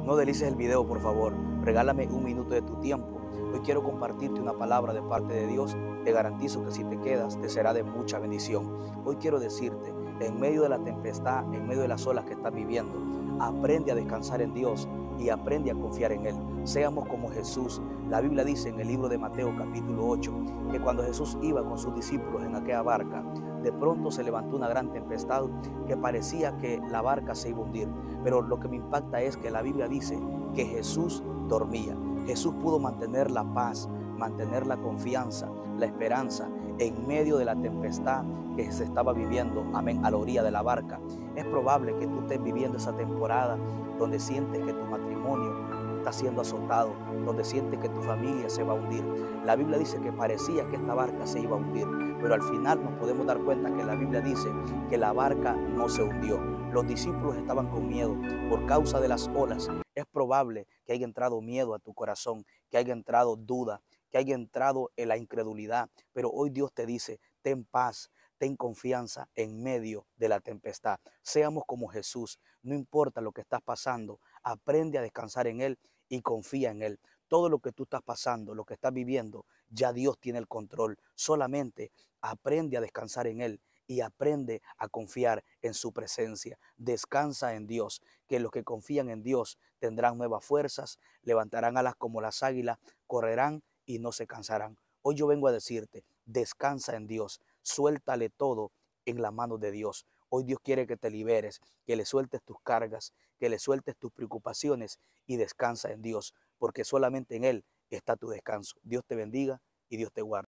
No deslices el video, por favor. Regálame un minuto de tu tiempo. Hoy quiero compartirte una palabra de parte de Dios. Te garantizo que si te quedas, te será de mucha bendición. Hoy quiero decirte, en medio de la tempestad, en medio de las olas que estás viviendo, aprende a descansar en Dios y aprende a confiar en Él. Seamos como Jesús. La Biblia dice en el libro de Mateo capítulo 8, que cuando Jesús iba con sus discípulos en aquella barca, de pronto se levantó una gran tempestad que parecía que la barca se iba a hundir. Pero lo que me impacta es que la Biblia dice que Jesús dormía. Jesús pudo mantener la paz, mantener la confianza, la esperanza en medio de la tempestad que se estaba viviendo, amén, a la orilla de la barca. Es probable que tú estés viviendo esa temporada donde sientes que tu matrimonio está siendo azotado, donde sientes que tu familia se va a hundir. La Biblia dice que parecía que esta barca se iba a hundir, pero al final nos podemos dar cuenta que la Biblia dice que la barca no se hundió. Los discípulos estaban con miedo por causa de las olas. Es probable que haya entrado miedo a tu corazón, que haya entrado duda, que haya entrado en la incredulidad, pero hoy Dios te dice, ten paz, ten confianza en medio de la tempestad. Seamos como Jesús, no importa lo que estás pasando, aprende a descansar en Él y confía en Él. Todo lo que tú estás pasando, lo que estás viviendo, ya Dios tiene el control. Solamente aprende a descansar en Él y aprende a confiar en su presencia. Descansa en Dios, que los que confían en Dios tendrán nuevas fuerzas, levantarán alas como las águilas, correrán y no se cansarán. Hoy yo vengo a decirte, descansa en Dios, suéltale todo en la mano de Dios. Hoy Dios quiere que te liberes, que le sueltes tus cargas, que le sueltes tus preocupaciones y descansa en Dios, porque solamente en Él está tu descanso. Dios te bendiga y Dios te guarde.